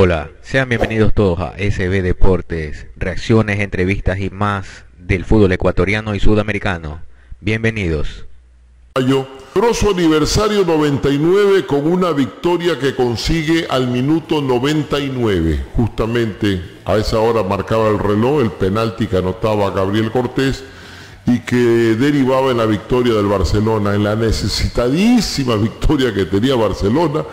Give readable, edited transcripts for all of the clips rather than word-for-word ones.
Hola, sean bienvenidos todos a SB Deportes, reacciones, entrevistas y más del fútbol ecuatoriano y sudamericano. Bienvenidos. Grosso aniversario 99 con una victoria que consigue al minuto 99. Justamente a esa hora marcaba el reloj el penalti que anotaba Gabriel Cortés y que derivaba en la victoria del Barcelona, en la necesitadísima victoria que tenía Barcelona,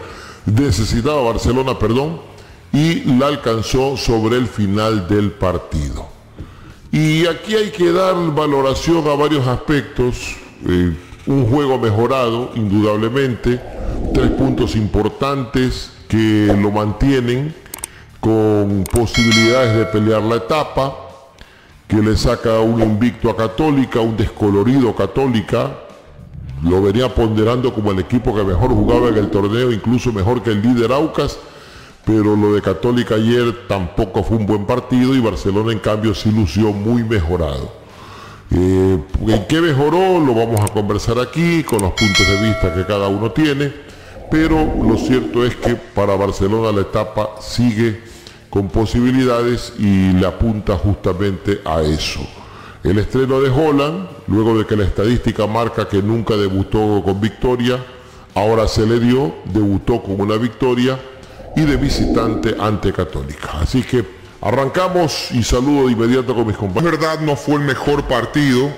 y la alcanzó sobre el final del partido. Y aquí hay que dar valoración a varios aspectos. Un juego mejorado, indudablemente, 3 puntos importantes que lo mantienen con posibilidades de pelear la etapa, que le saca un invicto a Católica, un descolorido Católica, lo venía ponderando como el equipo que mejor jugaba en el torneo, incluso mejor que el líder Aucas, pero lo de Católica ayer tampoco fue un buen partido y Barcelona en cambio sí lució muy mejorado. ¿En qué mejoró? Lo vamos a conversar aquí con los puntos de vista que cada uno tiene, pero lo cierto es que para Barcelona la etapa sigue con posibilidades y le apunta justamente a eso. El estreno de Haaland, luego de que la estadística marca que nunca debutó con victoria, ahora se le dio, debutó con una victoria y de visitante ante Católica. Así que arrancamos y saludo de inmediato con mis compañeros. Es verdad, no fue el mejor partido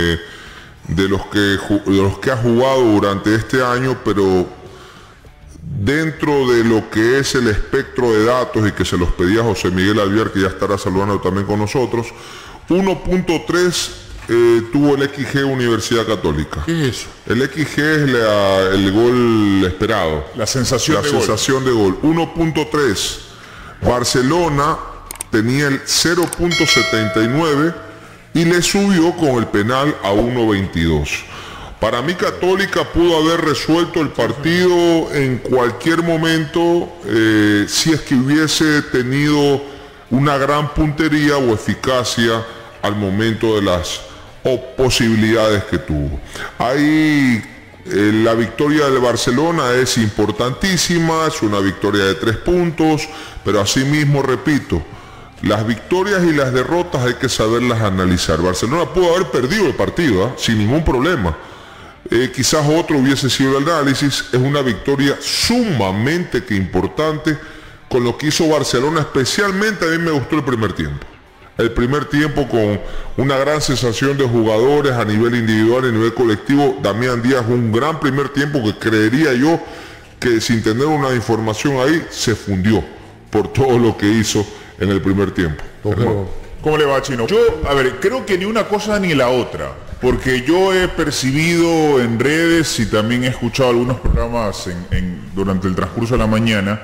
de los que ha jugado durante este año, pero dentro de lo que es el espectro de datos y que se los pedía José Miguel Alviar, que ya estará saludando también con nosotros, 1.3 tuvo el XG Universidad Católica. ¿Qué es eso? El XG es el gol esperado. La sensación de gol. 1.3. Barcelona tenía el 0.79 y le subió con el penal a 1.22. Para mí Católica pudo haber resuelto el partido en cualquier momento si es que hubiese tenido una gran puntería o eficacia al momento de las posibilidades que tuvo. Ahí la victoria del Barcelona es importantísima, es una victoria de 3 puntos, pero asimismo, repito, las victorias y las derrotas hay que saberlas analizar. Barcelona pudo haber perdido el partido, sin ningún problema. Quizás otro hubiese sido el análisis. Es una victoria sumamente importante con lo que hizo Barcelona. Especialmente a mí me gustó el primer tiempo. El primer tiempo con una gran sensación de jugadores a nivel individual y a nivel colectivo. Damián Díaz, un gran primer tiempo que creería yo que sin tener una información ahí se fundió por todo lo que hizo en el primer tiempo. ¿Cómo le va, Chino? Yo, creo que ni una cosa ni la otra, porque yo he percibido en redes y también he escuchado algunos programas durante el transcurso de la mañana,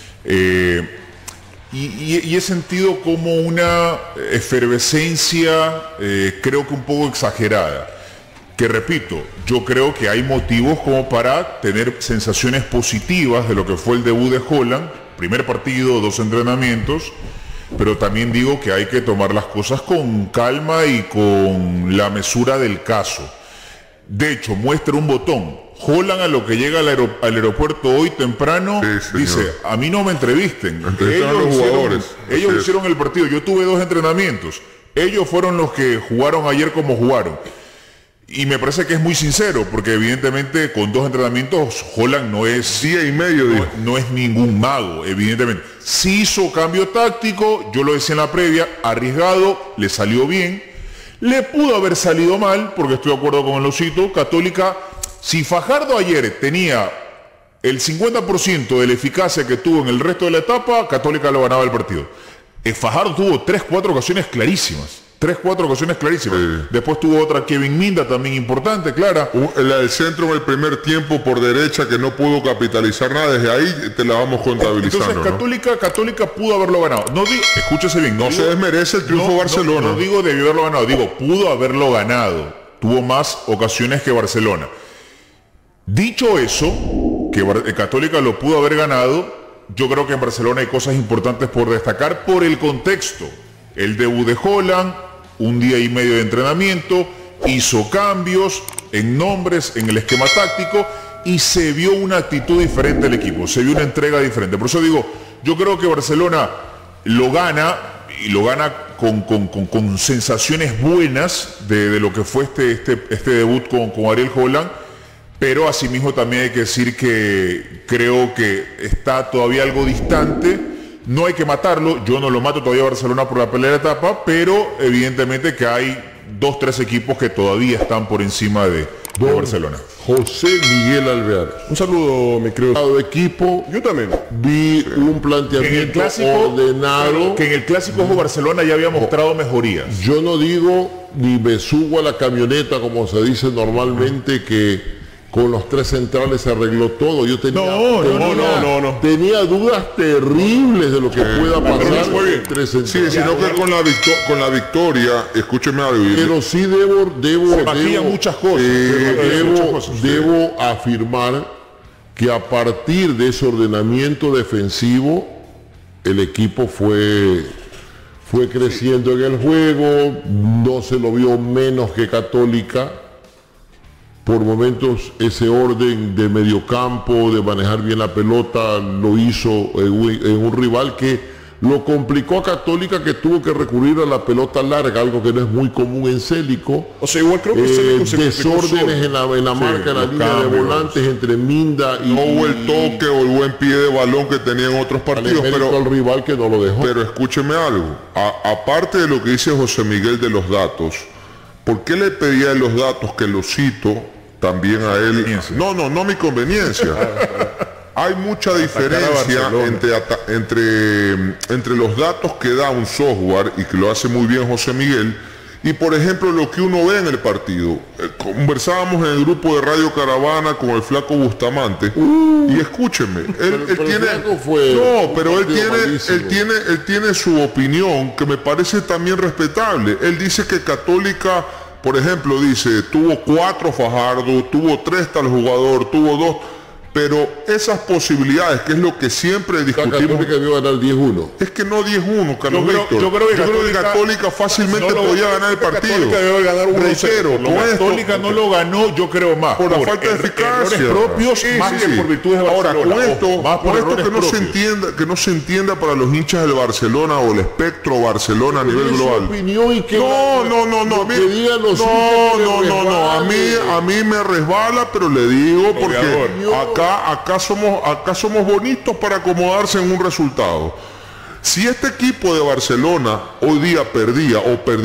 y he sentido como una efervescencia, creo que un poco exagerada, que repito, yo creo que hay motivos como para tener sensaciones positivas de lo que fue el debut de Haaland, primer partido, 2 entrenamientos, pero también digo que hay que tomar las cosas con calma y con la mesura del caso. De hecho, muestra un botón. Haaland, a lo que llega al aeropuerto hoy temprano, sí, dice, a mí no me entrevisten. Ellos hicieron el partido. Yo tuve 2 entrenamientos. Ellos fueron los que jugaron ayer como jugaron. Y me parece que es muy sincero, porque evidentemente con 2 entrenamientos Haaland no es día y medio, no es ningún mago, evidentemente. Sí hizo cambio táctico, yo lo decía en la previa, arriesgado, le salió bien. Le pudo haber salido mal, porque estoy de acuerdo con el Osito. Católica, si Fajardo ayer tenía el 50% de la eficacia que tuvo en el resto de la etapa, Católica lo ganaba el partido. Fajardo tuvo 3-4 ocasiones clarísimas. 3-4 ocasiones clarísimas. Sí. Después tuvo otra Kevin Minda también importante, clara. La del centro en el primer tiempo por derecha que no pudo capitalizar nada. Desde ahí te la vamos contabilizando. Entonces Católica pudo haberlo ganado. No digo, escúchese bien. No se desmerece el triunfo Barcelona. No digo debió haberlo ganado, digo pudo haberlo ganado. Tuvo más ocasiones que Barcelona. Dicho eso, que Católica lo pudo haber ganado, yo creo que en Barcelona hay cosas importantes por destacar por el contexto. El debut de Haaland, 1 día y medio de entrenamiento, hizo cambios en nombres, en el esquema táctico y se vio una actitud diferente del equipo, se vio una entrega diferente. Por eso digo, Yo creo que Barcelona lo gana y lo gana con sensaciones buenas de lo que fue este debut con Ariel Holland, pero asimismo también hay que decir que creo que está todavía algo distante. No hay que matarlo, yo no lo mato todavía a Barcelona por la pelea de etapa, pero evidentemente que hay 2-3 equipos que todavía están por encima de Barcelona. José Miguel Alvear. Un saludo, mi querido equipo. Yo también. Vi un planteamiento ordenado. Que en el clásico Barcelona ya había mostrado mejorías. Yo no digo ni me subo a la camioneta como se dice normalmente que con los 3 centrales se arregló todo. Yo tenía tenía dudas terribles de lo que pueda pasar con 3 centrales. Sí, sino que con la victoria, escúcheme algo. Pero sí debo muchas cosas. Debo afirmar que a partir de ese ordenamiento defensivo el equipo fue creciendo en el juego, no se lo vio menos que Católica. Por momentos ese orden de mediocampo, de manejar bien la pelota, lo hizo en un rival que lo complicó a Católica, que tuvo que recurrir a la pelota larga, algo que no es muy común en Célico. O sea, igual creo que desórdenes en la marca, en la línea de volantes entre Minda y... No hubo el toque o el buen pie de balón que tenía en otros partidos, pero el rival que no lo dejó. Pero escúcheme algo, aparte de lo que dice José Miguel de los datos, ¿por qué le pedía los datos que los cito también a él? No mi conveniencia. Hay mucha diferencia entre los datos que da un software y que lo hace muy bien José Miguel y por ejemplo lo que uno ve en el partido. Conversábamos en el grupo de Radio Caravana con el flaco Bustamante y escúcheme, él tiene su opinión que me parece también respetable. Él dice que Católica, por ejemplo, tuvo 4 Fajardo, tuvo 3 tal jugador, tuvo 2, pero esas posibilidades, que es lo que siempre discutimos. Católica debió ganar 10-1. Es que no 10-1, Carlos Víctor. Yo creo que Católica fácilmente podía ganar el partido. Católica debió ganar 1-0. Católica no lo ganó, yo creo más. Por la falta de eficacia. Errores propios, más que por virtudes de Barcelona. Ahora, con esto que no se entienda para los hinchas del Barcelona o el espectro Barcelona a nivel global. A mí me resbala, pero le digo porque acá somos bonitos para acomodarse en un resultado. Si este equipo de Barcelona hoy día perdía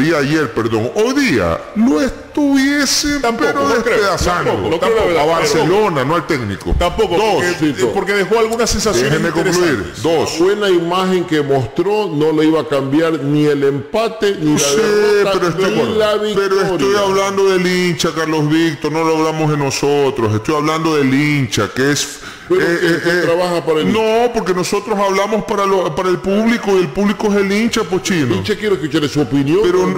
lo estuviese despedazando a Barcelona, no al técnico. Tampoco, porque dejó algunas sensaciones. Déjenme concluir. La buena imagen que mostró no le iba a cambiar ni el empate ni la derrota ni la victoria. Pero estoy hablando del hincha, Carlos Víctor, no lo hablamos de nosotros. Estoy hablando del hincha, que es... trabaja para el hincha. No, porque nosotros hablamos para el público y el público es el hincha, Pochino. El hincha quiere escuchar su opinión.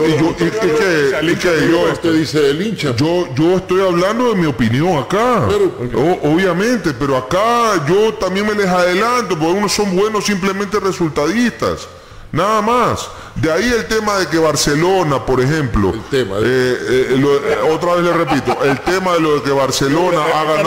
Usted dice el hincha. Yo estoy hablando de mi opinión acá. Obviamente, pero acá yo también me les adelanto, porque unos son buenos simplemente resultadistas. Nada más. De ahí el tema de que Barcelona, por ejemplo, otra vez le repito, el tema de lo de que Barcelona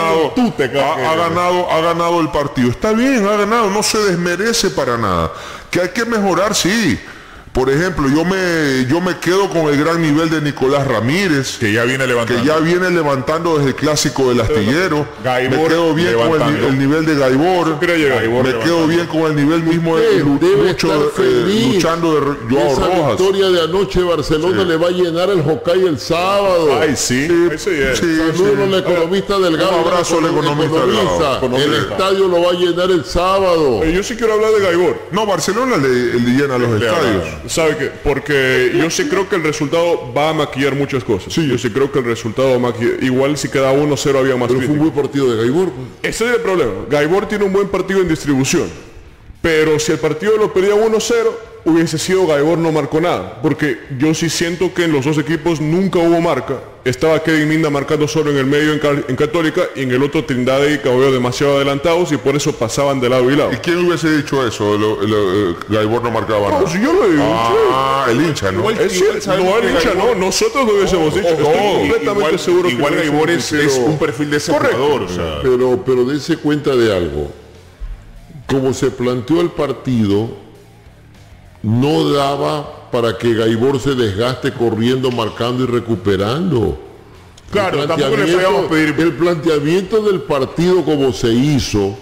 ha ganado el partido. Está bien, ha ganado, no se desmerece para nada. Que hay que mejorar, sí. Por ejemplo, yo me quedo con el gran nivel de Nicolás Ramírez, que ya viene levantando desde el clásico del Astillero. Gaibor, me quedo bien con el nivel de Gaibor. Me quedo bien con el nivel mismo de luchando de Joao Rojas. La victoria de anoche de Barcelona le va a llenar el Hokkaido el sábado. Ay, sí. Saludos al economista Delgado. Un abrazo al economista Delgado. El estadio lo va a llenar el sábado. Yo sí quiero hablar de Gaibor. No, Barcelona le llena los estadios. ¿Sabe qué? Porque yo sí creo que el resultado va a maquillar muchas cosas. Sí, yo sí creo que el resultado va a maquillar. Igual si queda 1-0 había más. Pero fue un buen partido de Gaibor. Ese es el problema. Gaibor tiene un buen partido en distribución. Pero si el partido lo perdía 1-0, hubiese sido Gaibor no marcó nada. Porque yo sí siento que en los dos equipos nunca hubo marca. Estaba Kevin Minda marcando solo en el medio en Católica y en el otro Trindade y Cabello demasiado adelantados y por eso pasaban de lado y lado. ¿Y quién hubiese dicho eso? Gaibor no marcaba nada. No, si yo lo he dicho. El hincha, ¿no? El hincha, no. Nosotros lo hubiésemos dicho. Estoy completamente seguro que igual Gaibor es un perfil de ese jugador. Pero dése cuenta de algo. como se planteó el partido, no daba para que Gaibor se desgaste corriendo, marcando y recuperando. Claro, tampoco le podíamos pedir. El planteamiento del partido como se hizo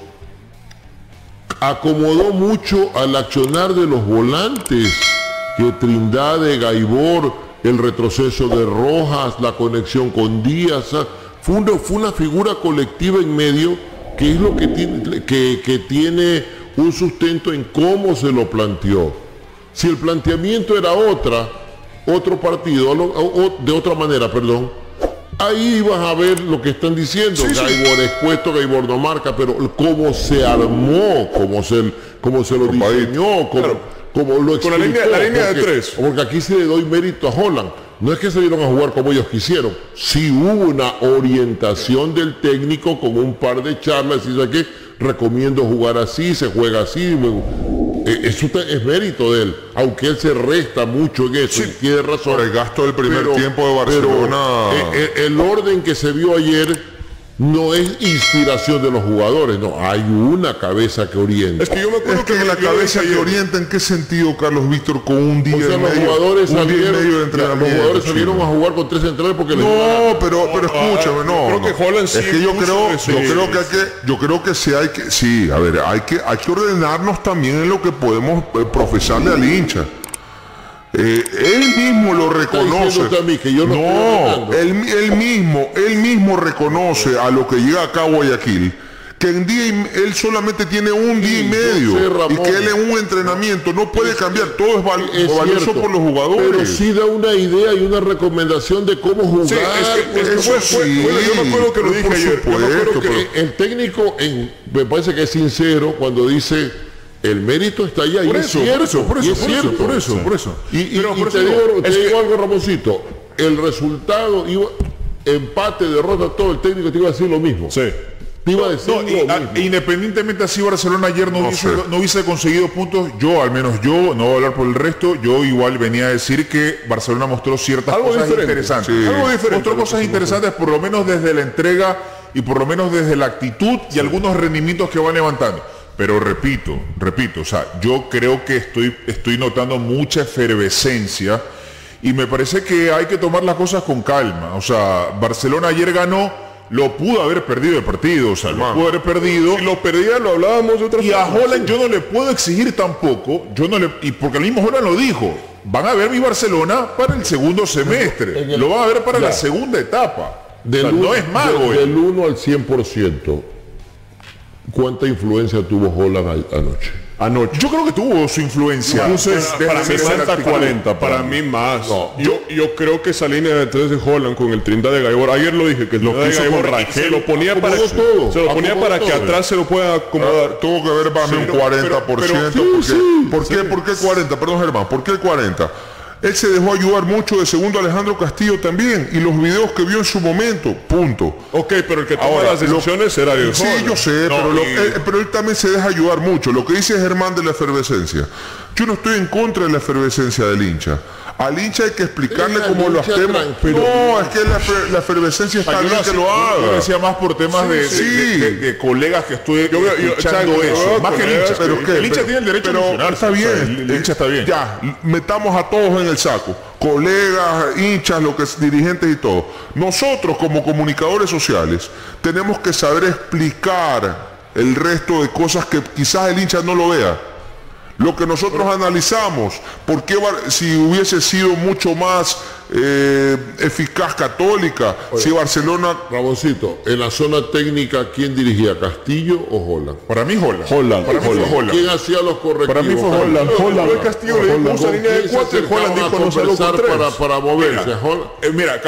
acomodó mucho al accionar de los volantes, que Trindade, Gaibor, el retroceso de Rojas, la conexión con Díaz, fue una figura colectiva en medio, que es lo que tiene, que tiene un sustento en cómo se lo planteó. Si el planteamiento era otro partido, de otra manera, perdón, ahí vas a ver lo que están diciendo. Gaibor expuesto, Gaibor no marca, pero cómo se armó, cómo se lo diseñó, como lo explicó. Con la línea de tres. Porque aquí sí le doy mérito a Holland. No es que salieron a jugar como ellos quisieron. Sí hubo una orientación del técnico con un par de charlas y dice que recomiendo jugar así, se juega así. Eso es mérito de él, aunque él se resta mucho en eso, y tiene razón. Por el gasto del primer tiempo de Barcelona. Pero, el orden que se vio ayer no es inspiración de los jugadores, no, hay una cabeza que orienta. Es que yo me acuerdo que la cabeza que orienta, ¿en qué sentido, Carlos Víctor, con un día y medio? Los jugadores salieron a jugar con 3 centrales porque pero escúchame, no. Creo que Holland sí. Es que yo creo que hay que ordenarnos también en lo que podemos profesarle al hincha. Él mismo lo reconoce. Él mismo reconoce a lo que llega a cabo Guayaquil, que él solamente tiene un día y medio, y que él en un entrenamiento no puede cambiar, todo es valioso por los jugadores. Pero sí da una idea y una recomendación de cómo jugar. Yo me acuerdo que lo dije ayer. Yo me acuerdo que el técnico, me parece que es sincero cuando dice el mérito está allá. Por eso. Y te digo algo, Ramoncito, el resultado empate, derrota, todo el técnico te iba a decir lo mismo. Sí. Te iba a decir lo mismo. Independientemente así Barcelona ayer no hubiese conseguido puntos, no voy a hablar por el resto, yo igual venía a decir que Barcelona mostró ciertas cosas interesantes. Mostró cosas interesantes, por lo menos desde la entrega y por lo menos desde la actitud y algunos rendimientos que van levantando. Pero repito, o sea, yo creo que estoy notando mucha efervescencia y me parece que hay que tomar las cosas con calma. O sea, Barcelona ayer ganó, lo pudo haber perdido el partido, o sea, lo pudo haber perdido. Si lo perdía, lo hablábamos de otra forma. Y a Holland yo no le puedo exigir tampoco, y porque el mismo Holland lo dijo, van a ver mi Barcelona para el segundo semestre, lo van a ver para la segunda etapa. No es mago. Del 1 al 100%. ¿Cuánta influencia tuvo Holland anoche? Yo creo que tuvo su influencia. Para mí 40, para mí más. No, yo creo que esa línea de 3 de Holland con el Trindade de Gaibor, ayer lo dije, que lo quiso se lo ponía para que atrás se lo pueda acomodar. Tuvo que haber para mí un 40%. ¿Por qué 40? Perdón, Germán, ¿por qué el 40? Él se dejó ayudar mucho de segundo Alejandro Castillo también, y los videos que vio en su momento, punto. Ok, pero el que toma las decisiones era Ariel Sí, yo sé, pero él también se deja ayudar mucho. Lo que dice Germán de la efervescencia, yo no estoy en contra de la efervescencia del hincha. Al hincha hay que explicarle cómo los temas. No, es que la efervescencia está bien que lo haga. Yo decía más por temas de colegas que estoy escuchando eso. Más que el hincha. El hincha tiene el derecho a mencionar. Está bien. El hincha está bien. Ya, metamos a todos en el saco. Colegas, hinchas, dirigentes y todo. Nosotros como comunicadores sociales tenemos que saber explicar el resto de cosas que quizás el hincha no lo vea. Lo que nosotros analizamos, porque si hubiese sido mucho más eficaz Católica, si Barcelona... Ramoncito, en la zona técnica, ¿quién dirigía? ¿Castillo o Holland? Para mí Holland. Holland. ¿Quién hacía los correctivos? Para mí fue Holland. Castillo le dijo una línea de 4 y Holland dijo no salgo para moverse. Mira,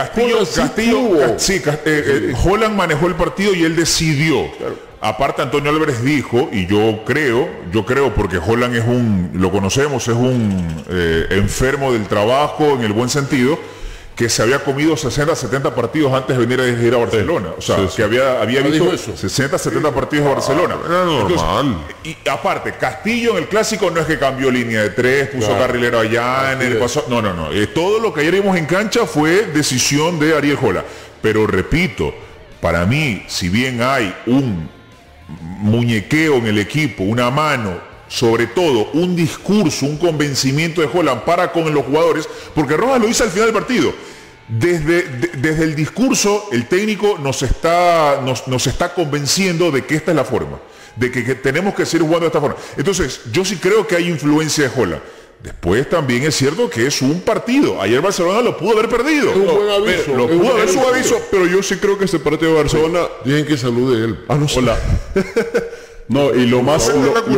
Holland manejó el partido y él decidió. Claro. Aparte Antonio Álvarez dijo, y yo creo porque Holland lo conocemos, es un enfermo del trabajo en el buen sentido, que se había comido 60, 70 partidos antes de venir a dirigir a Barcelona. O sea, que había visto 60, 70 partidos de Barcelona. Era normal. Entonces, y aparte, Castillo en el clásico no es que cambió línea de 3, puso carrilero allá, en el paso. No. Todo lo que ayer vimos en cancha fue decisión de Ariel Holland. Pero repito, para mí, si bien hay muñequeo en el equipo, una mano, sobre todo un discurso, un convencimiento de Holland para con los jugadores, porque Rojas lo hizo al final del partido. Desde el discurso, el técnico nos está convenciendo de que esta es la forma, de que tenemos que seguir jugando de esta forma. Entonces, yo sí creo que hay influencia de Holland. Después también es cierto que es un partido. Ayer Barcelona lo pudo haber perdido. Es un buen aviso. Lo pudo haber Es un aviso, pero yo sí creo que este partido de Barcelona... Dejen que salude él. Ah, no, hola. No, y lo más importante,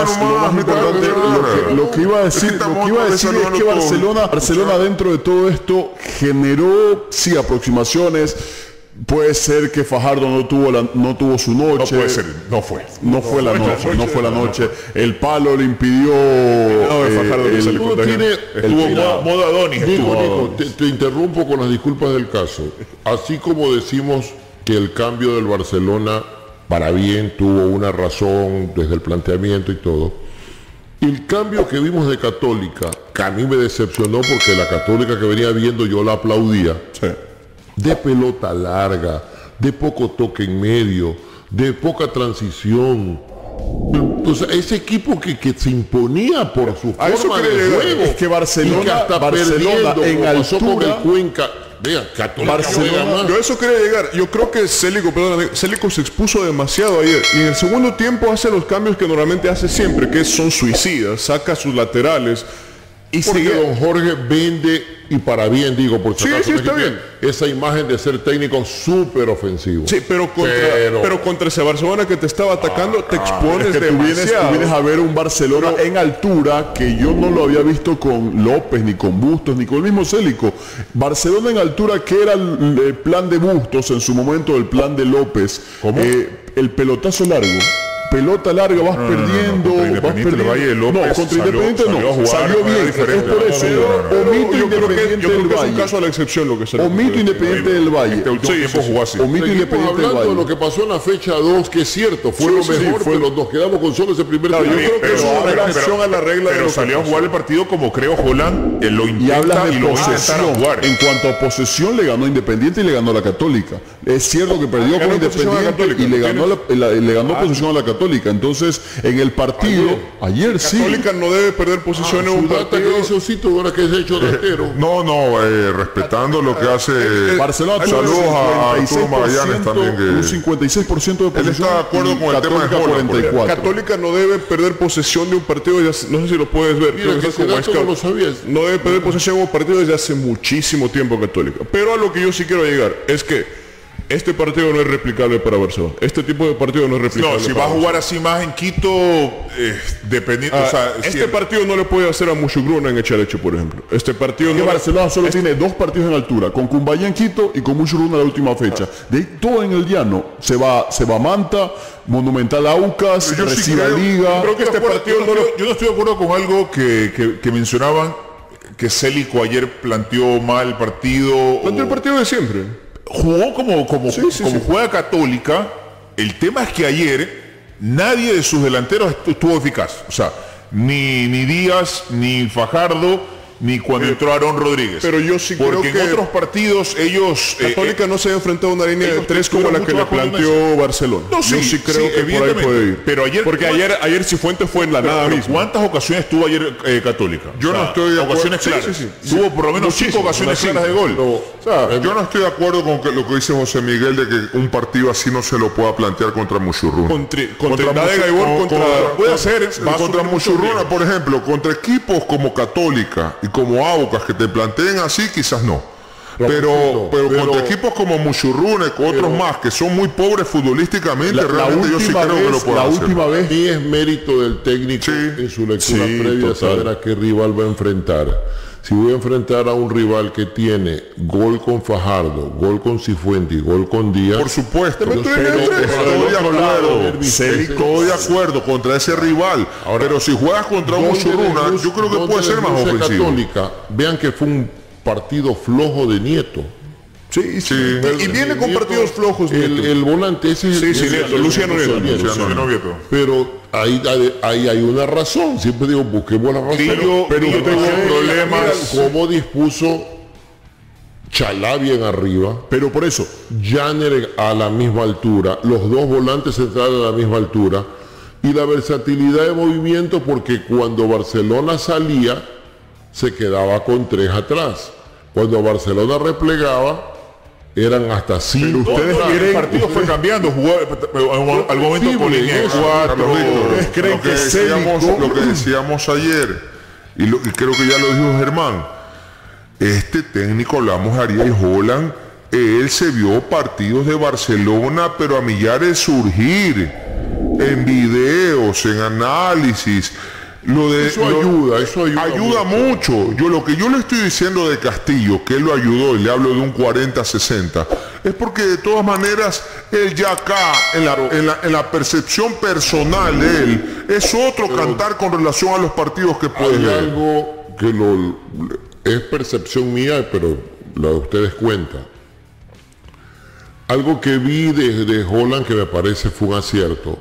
lo que iba a decir es que Barcelona dentro de todo esto generó, sí, aproximaciones. Puede ser que Fajardo no tuvo su noche. No puede ser, no fue la noche. El palo le impidió. Estuvo modo Adonis. Nico, te interrumpo con las disculpas del caso. Así como decimos que el cambio del Barcelona para bien tuvo una razón desde el planteamiento y todo, el cambio que vimos de Católica, que a mí me decepcionó porque la Católica que venía viendo yo la aplaudía. Sí. De pelota larga, de poco toque en medio, de poca transición. Entonces, ese equipo que se imponía por su forma de juego. Es que Barcelona, y que hasta perdiendo, en altura, con el Cuenca. Vean, Barcelona. Yo a eso quería llegar. Yo creo que Célico se expuso demasiado ayer. Y en el segundo tiempo hace los cambios que normalmente hace siempre, que son suicidas. Saca sus laterales. Y porque don Jorge vende, y para bien digo, por si acaso, está bien, esa imagen de ser técnico súper ofensivo. Sí, pero contra ese Barcelona que te estaba atacando, te expones demasiado. Tú vienes a ver un Barcelona en altura que yo no lo había visto con López, ni con Bustos, ni con el mismo Célico. Barcelona en altura, que era el plan de Bustos en su momento, el plan de López. El pelotazo largo. Pelota larga, vas perdiendo. Contra Independiente no. Salió bien. Es por eso. Omito Independiente del Valle. Es un caso a la excepción lo que salió. Omito Independiente del Valle. Omito Independiente del Valle. De lo que pasó en la fecha 2, que es cierto, fue lo mejor, pero nos quedamos con solo ese primer tiempo. Yo creo que es una reacción a la regla. Pero salió a jugar el partido como creo Holland, lo intenta y lo va a intentar jugar. En cuanto a posesión, le ganó Independiente y le ganó a la Católica. Es cierto que perdió con Independiente y le ganó posesión a la Católica. Entonces, en el partido, ayer sí. Católica no debe perder posición en un partido. Que dice Osito, ahora que es hecho delantero. Respetando lo que hace Barcelona. Saludos a Arturo Magallanes también. Un 56% de posesión. Él está de acuerdo con el tema de Holland. 44. Católica no debe perder posesión de un partido, no sé si lo puedes ver. Mira, no lo sabías. No debe perder posesión de un partido desde hace muchísimo tiempo Católica. Pero a lo que yo sí quiero llegar es que este partido no es replicable para Barcelona. Este tipo de partido no es replicable. No, si va a jugar así más en Quito, dependiendo. Este partido no le puede hacer a Muchugruna en Echaleche, por ejemplo. Este partido no. Barcelona solo tiene dos partidos en altura, con Cumbayá en Quito y con Muchugruna la última fecha. De ahí todo en el llano. Se va a Manta, Monumental Aucas, recibe Liga. Yo creo que este partido yo no estoy de acuerdo con algo que mencionaban, que Célico ayer planteó mal el partido. Planteó el partido de siempre. Jugó como juega Católica. El tema es que ayer nadie de sus delanteros estuvo eficaz. O sea, ni Díaz, ni Fajardo, ni cuando entró Aarón Rodríguez. Pero yo sí creo que en otros partidos ellos... Católica no se ha enfrentado a una línea de tres como la que le planteó Barcelona. No, yo sí creo que por ahí puede ir. Pero ayer Cifuentes fue en la nada misma. ¿Cuántas ocasiones tuvo ayer Católica? Yo no estoy de acuerdo. Ocasiones claras. Tuvo por lo menos 5 ocasiones claras de gol. Yo no estoy de acuerdo con lo que dice José Miguel de que un partido así no se lo pueda plantear contra Muchurruna. Puede ser. Contra Muchurruna, por ejemplo, contra equipos como Católica y como Aucas que te planteen así, quizás no. Pero contra equipos como Muchurruna y otros más que son muy pobres futbolísticamente, realmente yo sí creo que lo pueden hacer. La última vez y es mérito del técnico en su lectura previa saber a qué rival va a enfrentar. Si voy a enfrentar a un rival que tiene gol con Fajardo, gol con Cifuentes y gol con Díaz, por supuesto, estoy de acuerdo contra ese rival. Ahora, pero si juegas contra un Muchurruna, yo creo que puede ser más ofensivo. Católica, vean que fue un partido flojo de Nieto. Sí. Y viene con partidos flojos. El volante ese es Luciano Nieto. Pero ahí hay una razón. Siempre digo, busquemos la razón. Pero yo tengo problemas. ¿Cómo dispuso Chalá bien arriba, Pero por eso, Janner a la misma altura, los dos volantes centrales a la misma altura, y la versatilidad de movimiento, porque cuando Barcelona salía, se quedaba con 3 atrás. Cuando Barcelona replegaba, eran hasta 5. Ustedes el partido fue cambiando, jugó al momento con línea de 4. ¿ustedes creen Lo que que decíamos, Célico- lo que decíamos ayer, y creo que ya lo dijo Germán, este técnico, hablamos de Ariel Holland, él se vio partidos de Barcelona, pero a millares surgir, en videos, en análisis. Eso ayuda Ayuda mucho. Lo que yo le estoy diciendo de Castillo, que él lo ayudó, y le hablo de un 40-60, es porque de todas maneras, él ya acá, en la percepción personal de él, es otro cantar con relación a los partidos que puede Hay ver. algo que es percepción mía, pero la de ustedes cuenta. Algo que vi de Holland que me parece fue un acierto.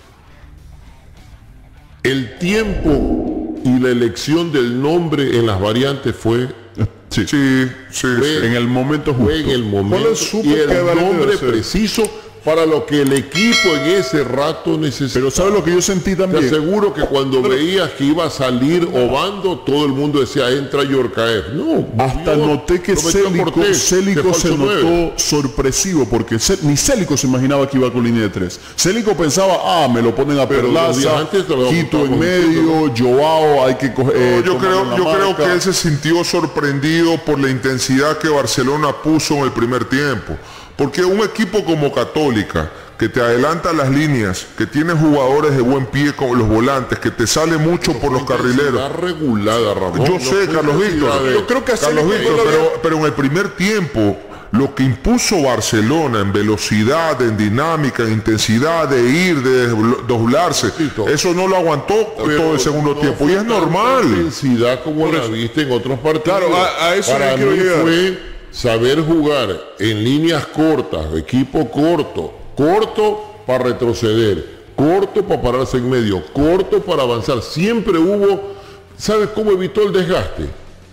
El tiempo y la elección del nombre en las variantes fue Sí, en el momento justo. fue en el momento Holland supo y qué el variante nombre debe ser. preciso para lo que el equipo en ese rato necesitaba. Pero ¿sabes lo que yo sentí Te también? aseguro que cuando veías que iba a salir Obando, todo el mundo decía, entra Yorkaev. No, Hasta no, noté que lo metió Cortés, Célico de se falso notó nueve. sorpresivo, porque ni Célico se imaginaba que iba con línea de 3. Célico pensaba, me lo ponen a Pero los días Perlaza, antes te lo Quito en estábamos medio, Joao, hay que coger... yo creo que él se sintió sorprendido por la intensidad que Barcelona puso en el primer tiempo. Porque un equipo como Católica, que te adelanta las líneas, que tiene jugadores de buen pie como los volantes, que te sale mucho por los carrileros. Está regulada, Ramón. Yo No sé, fue Carlos cantidad Víctor. de- Yo creo que a Carlos Célico Víctor, no lo había- pero en el primer tiempo, lo que impuso Barcelona en velocidad, en dinámica, en intensidad, de ir, de doblarse, Repito, eso no lo aguantó Pero todo el segundo no tiempo. fue Y es tanta normal. intensidad como la viste en otros partidos. Claro, a eso Para yo quiero mí llegar. fue saber jugar en líneas cortas, equipo corto para retroceder, corto para pararse en medio, corto para avanzar. Siempre hubo, ¿sabes cómo evitó el desgaste?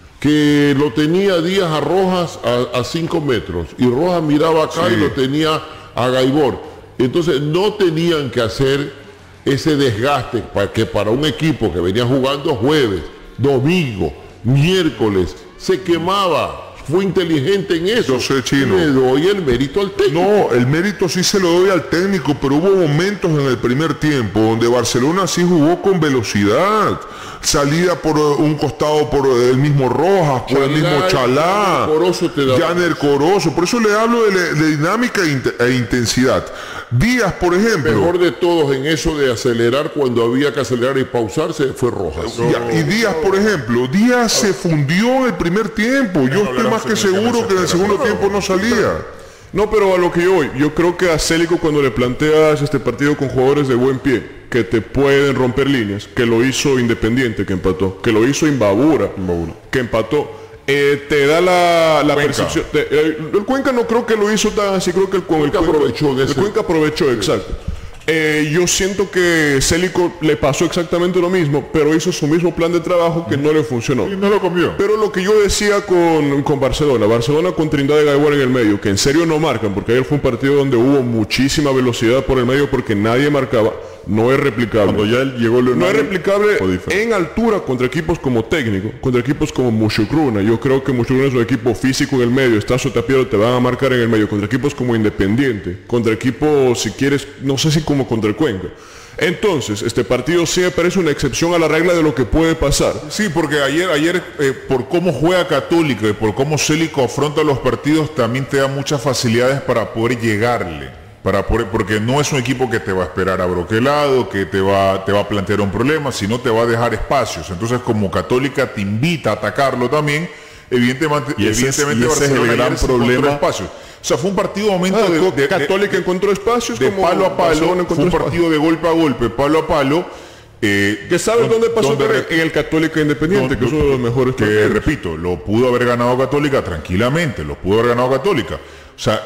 Que lo tenía Díaz a Rojas a 5 metros y Rojas miraba acá Sí. y lo tenía a Gaibor. Entonces no tenían que hacer ese desgaste que para un equipo que venía jugando jueves, domingo, miércoles, se quemaba. Fue inteligente en eso. Yo sé, Chino. Le doy el mérito al técnico. No, el mérito sí se lo doy al técnico, pero hubo momentos en el primer tiempo donde Barcelona sí jugó con velocidad. Salida por un costado por el mismo Rojas, por el mismo Chalá, Janner Corozo te daba. Janner Corozo. Por eso le hablo de dinámica e intensidad. Díaz, por ejemplo. Mejor de todos en eso de acelerar cuando había que acelerar y pausarse fue Rojas. Y Díaz, por ejemplo, Díaz se fundió en el primer tiempo. Yo estoy más que seguro que en el segundo tiempo no salía. No, pero a lo que yo voy, yo creo que a Célico cuando le planteas este partido con jugadores de buen pie, que te pueden romper líneas, que lo hizo Independiente, que empató, que lo hizo Imbabura, que empató, te da la percepción. El Cuenca no creo que lo hizo tan así, creo que el Cuenca aprovechó en el ese- Cuenca aprovechó, exacto. Yo siento que Célico le pasó exactamente lo mismo, pero hizo su mismo plan de trabajo que no le funcionó. Y no lo comió. Pero lo que yo decía con Barcelona con Trindade y Gaibor en el medio, que en serio no marcan, porque ayer fue un partido donde hubo muchísima velocidad por el medio porque nadie marcaba, no es replicable. Cuando ya llegó Leonardo, No es replicable fue diferente. en altura contra equipos como Técnico, contra equipos como Mushukruna. Yo creo que Mushukruna es un equipo físico en el medio, está Sotapiero, te van a marcar en el medio, contra equipos como Independiente, contra equipos, si quieres, no sé si como contra el Cuenca. Entonces, este partido sí me parece una excepción a la regla de lo que puede pasar. Sí, porque ayer por cómo juega Católica y por cómo Célico afronta los partidos, también te da muchas facilidades para poder llegarle. Porque no es un equipo que te va a esperar abroquelado, que te va a plantear un problema, sino te va a dejar espacios. Entonces, como Católica te invita a atacarlo también, evidentemente ese es el Barcelona gran ayer se encontró problema. espacios. O sea, fue un partido momento Católica encontró espacios de como palo a palo, Barcelona fue encontró un espacios. partido de golpe a golpe, palo a palo. ¿Que sabes dónde pasó? En el Católica Independiente, que es uno de los mejores que partidos. repito, lo pudo haber ganado Católica tranquilamente, lo pudo haber ganado Católica. O sea,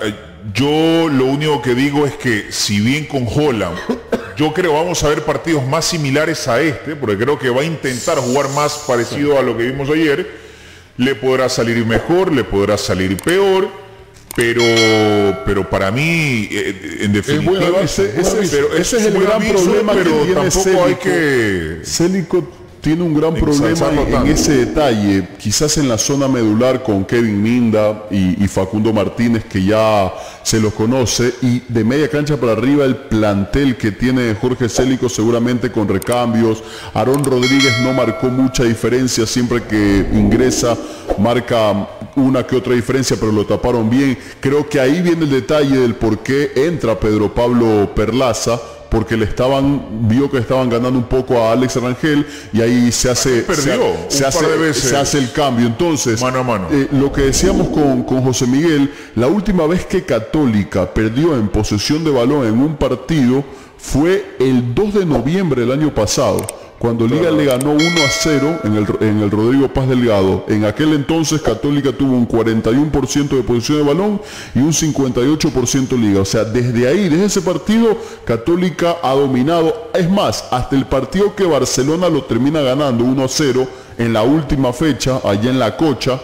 yo lo único que digo es que si bien con Holland, yo creo vamos a ver partidos más similares a este, porque creo que va a intentar jugar más parecido a lo que vimos ayer. Le podrá salir mejor, le podrá salir peor, pero para mí, en definitiva, ese es el gran problema que tiene tampoco hay Célico. que... Célico tiene un gran problema en ese detalle, quizás en la zona medular con Kevin Minda y Facundo Martínez, que ya se los conoce, y de media cancha para arriba el plantel que tiene Jorge Célico, seguramente con recambios. Aarón Rodríguez no marcó mucha diferencia, siempre que ingresa marca una que otra diferencia, pero lo taparon bien. Creo que ahí viene el detalle del por qué entra Pedro Pablo Perlaza, porque vio que estaban ganando un poco a Alex Rangel, y ahí se hace el cambio. Entonces, mano a mano. Lo que decíamos con José Miguel, la última vez que Católica perdió en posesión de balón en un partido fue el 2 de noviembre del año pasado, cuando Liga le ganó 1-0 en el Rodrigo Paz Delgado. En aquel entonces Católica tuvo un 41% de posesión de balón y un 58% Liga. O sea, desde ese partido, Católica ha dominado. Es más, hasta el partido que Barcelona lo termina ganando 1-0 en la última fecha, allá en La Cocha,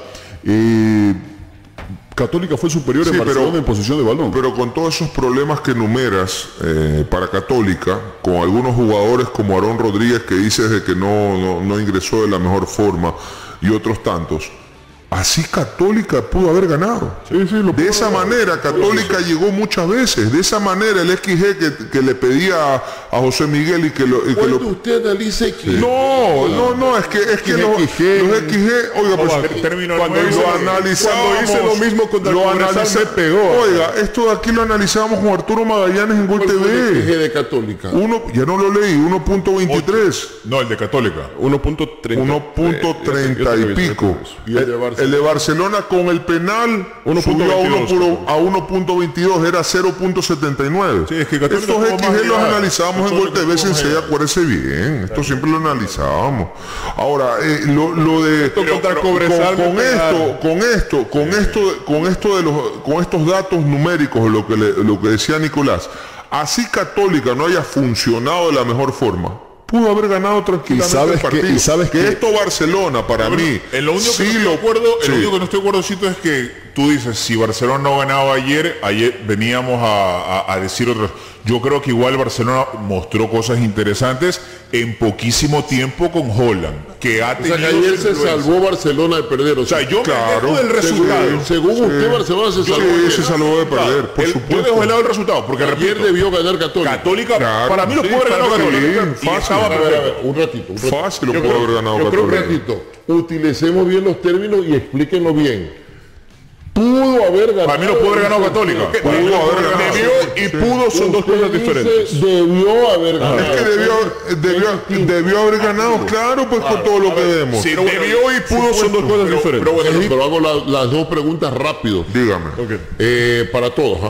Católica fue superior en Barcelona en posesión de balón. Pero con todos esos problemas que enumeras para Católica, con algunos jugadores como Aarón Rodríguez, que dices de que no ingresó de la mejor forma, y otros tantos, así Católica pudo haber ganado. De esa manera Católica llegó muchas veces. De esa manera el XG que le pedía a José Miguel y que lo... usted analiza XG. No, es que los XG, oiga, pues cuando hice lo mismo con me pegó. Oiga, esto de aquí lo analizábamos con Arturo Magallanes en Gol TV. El XG de Católica. Ya no lo leí, 1.23. No, el de Católica. 1.30 y pico. Y el de Barcelona. El de Barcelona con el penal subió a 1.22, era 0.79. Sí, es que estos XG los analizábamos en Gol TV Sensei, acuérdese bien. Esto siempre lo analizábamos. Ahora, lo de con estos datos numéricos, lo que decía Nicolás, así Católica no haya funcionado de la mejor forma, pudo haber ganado tranquilamente el partido. Y sabes que esto Barcelona, para mí, en lo único que no estoy de acuerdo, el único que no estoy de acuerdo, Cito, es que tú dices, si Barcelona no ganaba ayer veníamos a decir otras. Yo creo que igual Barcelona mostró cosas interesantes en poquísimo tiempo con Holland, que ha tenido... O sea, que ayer se salvó Barcelona de perder. O sea, yo me dejo del resultado. Según usted, Barcelona se salvó. Se salvó de perder, por supuesto. Yo dejo de lado el resultado, porque ayer debió ganar Católica. Católica, para mí lo pudo haber ganado Católica. Fácil. Un ratito. Fácil lo pudo haber ganado Católica. Yo creo un ratito. Utilicemos bien los términos y explíquenlo bien. Pudo haber ganado. Para mí no pudo haber ganado Católica. Pudo haber ganado. Debió y pudo son dos cosas diferentes. Debió haber ganado. Es que debió haber ganado, claro, pues por todo lo que vemos. Si debió y pudo son dos cosas diferentes. Pero hago las dos preguntas rápido. Dígame. Para todos,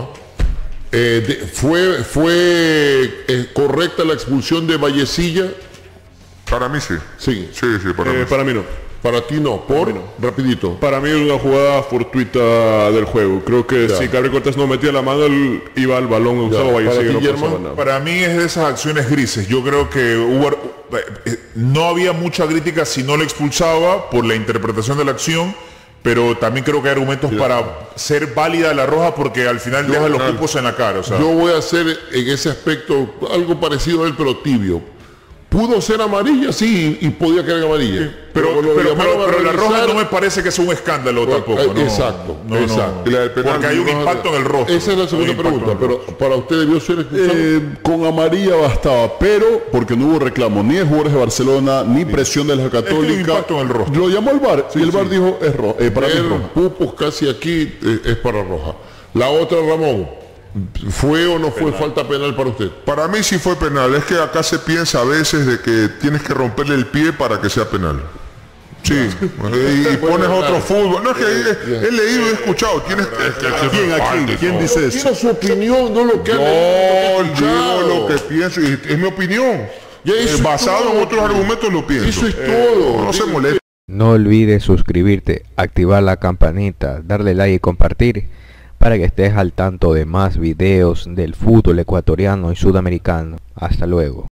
¿Fue correcta la expulsión de Vallecilla? Para mí sí. Sí. Para mí. Para mí no. Para ti no. Rapidito. Para mí es una jugada fortuita del juego. Creo que si Gabriel Cortés no metía la mano, él iba al balón, usaba Vallecilla y no pasaba nada. Para mí es de esas acciones grises. Yo creo que no había mucha crítica si no lo expulsaba por la interpretación de la acción, pero también creo que hay argumentos para ser válida la roja, porque al final deja los cupos en la cara. O sea, yo voy a hacer en ese aspecto algo parecido a él, pero tibio. Pudo ser amarilla, sí, y podía quedar amarilla. Pero la roja no me parece que sea un escándalo tampoco. ¿No? Exacto. Porque hay un impacto en el rostro. Esa es la segunda pregunta, pero para usted debió ser expulsado. Con amarilla bastaba, pero porque no hubo reclamo ni de jugadores de Barcelona, ni presión de la Católica. Es que hay un impacto en el rostro. Lo llamó el VAR y el VAR dijo es roja. Para mí es roja. Pupos casi aquí es para roja. La otra, Ramón. ¿Fue o no fue falta penal para usted? Para mí sí fue penal. Es que acá se piensa a veces de que tienes que romperle el pie para que sea penal. Sí, y pones otro fútbol. No, es que he leído y he escuchado. ¿Quién dice eso? Tiene su opinión, no lo que yo digo lo que pienso y es mi opinión. Basado en otros argumentos lo pienso. Eso es todo. No se moleste. No olvides suscribirte, activar la campanita, darle like y compartir para que estés al tanto de más videos del fútbol ecuatoriano y sudamericano. Hasta luego.